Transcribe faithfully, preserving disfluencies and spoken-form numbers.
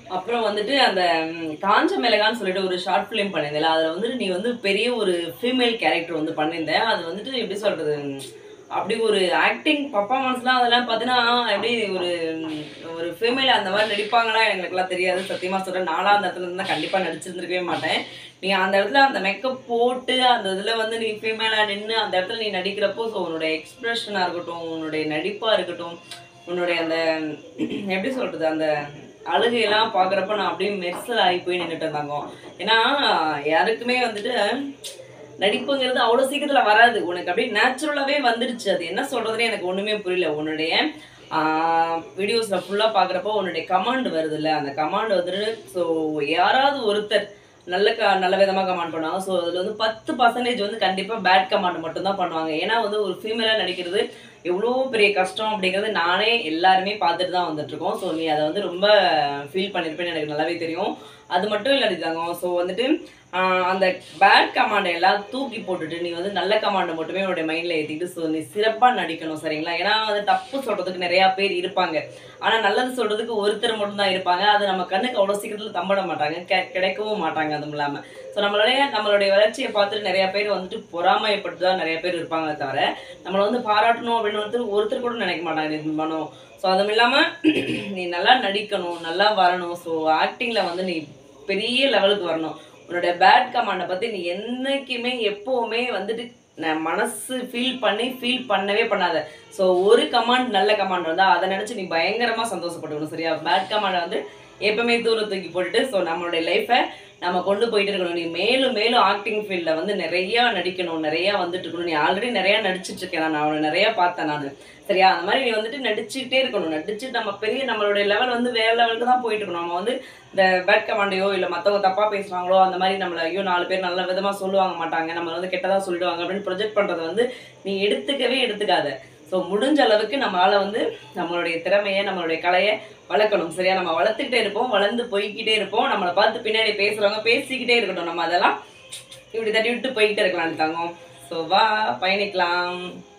அப்புறம் வந்துட்டு அந்த காஞ்ச மிளகான்னு சொல்லிட்டு ஒரு ஷார்ட் ஃபிலிம் பண்ணியிருந்தேன். அதில் வந்துட்டு நீ வந்து பெரிய ஒரு ஃபீமேல் கேரக்டர் வந்து பண்ணியிருந்தேன். அது வந்துட்டு எப்படி சொல்றது, அப்படி ஒரு ஆக்டிங் பர்ஃபார்மன்ஸ்லாம் அதெல்லாம் பார்த்தீங்கன்னா எப்படி ஒரு ஒரு ஃபீமேல் அந்த மாதிரி நடிப்பாங்களா எங்களுக்குலாம் தெரியாது. சத்தியமாக சொல்கிறேன், நானும் அந்த இடத்துல இருந்தால் கண்டிப்பாக நடிச்சிருந்துருக்கவே மாட்டேன். நீ அந்த இடத்துல அந்த மேக்கப் போட்டு அந்த இதில் வந்து நீ ஃபீமேலாக நின்று அந்த இடத்துல நீ நடிக்கிறப்போ, ஸோ உன்னுடைய எக்ஸ்பிரஷனாக இருக்கட்டும், உன்னுடைய நடிப்பாக இருக்கட்டும், உன்னுடைய அந்த எப்படி சொல்கிறது அந்த அழுகையெல்லாம் பார்க்குறப்ப நான் அப்படியே மெர்சல் ஆகி போய் நின்றுட்டு இருந்தாங்க. ஏன்னா யாருக்குமே வந்துட்டு நடிப்புங்கிறது அவ்வளோ சீக்கிரத்தில் வராது, உனக்கு அப்படியே நேச்சுரலாகவே வந்துடுச்சு. அது என்ன சொல்கிறதுனே எனக்கு ஒன்றுமே புரியல. உன்னுடைய வீடியோஸில் ஃபுல்லாக பார்க்குறப்போ உன்னுடைய கமாண்ட் வருது இல்லை, அந்த கமாண்ட் வந்துட்டு ஸோ யாராவது ஒருத்தர் நல்ல க நல்ல விதமாக கமெண்ட் பண்ணுவாங்க. ஸோ அதில் வந்து பத்து பர்சன்டேஜ் வந்து கண்டிப்பாக பேட் கமெண்ட் மட்டும்தான் பண்ணுவாங்க. ஏன்னா வந்து ஒரு ஃபீமேலாக நடிக்கிறது எவ்வளோ பெரிய கஷ்டம் அப்படிங்கிறது நானே எல்லாருமே பார்த்துட்டு தான் வந்துட்டுருக்கோம். ஸோ நீ அதை வந்து ரொம்ப ஃபீல் பண்ணியிருப்பேன்னு எனக்கு நல்லாவே தெரியும். அது மட்டும் இல்லை அடித்தாங்க. ஸோ வந்துட்டு அந்த பேட் கமாண்டை எல்லாம் தூக்கி போட்டுட்டு நீ வந்து நல்ல கமாண்டை மட்டுமே உன்னுடைய மைண்டில் ஏற்றிட்டு ஸோ நீ சிறப்பாக நடிக்கணும், சரிங்களா? ஏன்னா வந்து தப்பு சொல்கிறதுக்கு நிறையா பேர் இருப்பாங்க, ஆனால் நல்லது சொல்கிறதுக்கு ஒருத்தர் மட்டும்தான் இருப்பாங்க. அது நம்ம கண்ணுக்கு அவ்வளோ சீக்கிரத்தில் தம்பிட மாட்டாங்க, கெ கிடைக்கவும் மாட்டாங்க. அதுவும் இல்லாமல் ஸோ நம்மளுடைய நம்மளுடைய வளர்ச்சியை பார்த்துட்டு நிறையா பேர் வந்துட்டு பொறாமைப்பட்டு தான் நிறைய பேர் இருப்பாங்களே தவிர நம்மளை வந்து பாராட்டணும் அப்படின்னு ஒருத்தர் ஒருத்தர் கூட நினைக்க மாட்டாங்க இது பண்ணணும். ஸோ அதுவும் இல்லாமல் நீ நல்லா நடிக்கணும், நல்லா வரணும். ஸோ ஆக்டிங்கில் வந்து நீ பெரிய லெவலுக்கு வரணும். உன்னோட பேட் கமாண்டை பற்றி நீ என்னைக்குமே எப்போவுமே வந்துட்டு நான் மனசு ஃபீல் பண்ணி ஃபீல் பண்ணவே பண்ணாத. ஸோ ஒரு கமாண்ட் நல்ல கமாண்ட் வந்தால் அதை நினச்சி நீ பயங்கரமாக சந்தோஷப்பட்டுக்கணும், சரியா? பேட் கமாண்டை வந்து எப்பவுமே தூர தூக்கி போட்டுட்டு ஸோ நம்மளுடைய லைஃப்பை நம்ம கொண்டு போயிட்டு இருக்கணும். நீ மேலும் மேலும் ஆக்டிங் ஃபீல்டில் வந்து நிறையா நடிக்கணும், நிறையா வந்துட்டு இருக்கணும். நீ ஆல்ரெடி நிறையா நடிச்சிட்டு இருக்கேன், நான் அவனை நிறையா பார்த்தேன் நான், சரியா? அந்த மாதிரி நீ வந்துட்டு நடிச்சுக்கிட்டே இருக்கணும். நடிச்சு நம்ம பெரிய நம்மளுடைய லெவல் வந்து வேற லெவலுக்கு தான் போயிட்டு இருக்கணும். நம்ம வந்து இந்த பேட் கமாண்டையோ இல்லை மற்றவங்க தப்பாக பேசுகிறாங்களோ அந்த மாதிரி நம்மளை ஐயோ நாலு பேர் நல்ல விதமாக சொல்லுவாங்க மாட்டாங்க, நம்ம வந்து கெட்டதாக சொல்லிடுவாங்க அப்படின்னு ப்ரொஜெக்ட் பண்ணுறதை வந்து நீ எடுத்துக்கவே எடுத்துக்காத. ஸோ முடிஞ்ச அளவுக்கு நம்மளால் வந்து நம்மளுடைய திறமையை நம்மளுடைய கலையை வளர்க்கணும், சரியா? நம்ம வளர்த்துக்கிட்டே இருப்போம், வளர்ந்து போய்கிட்டே இருப்போம். நம்மளை பார்த்து பின்னாடி பேசுகிறவங்க பேசிக்கிட்டே இருக்கட்டும், நம்ம அதெல்லாம் இப்படி தட்டி விட்டு போய்கிட்டே இருக்கலாம்னு தாங்க. ஸோ வா பயணிக்கலாம்.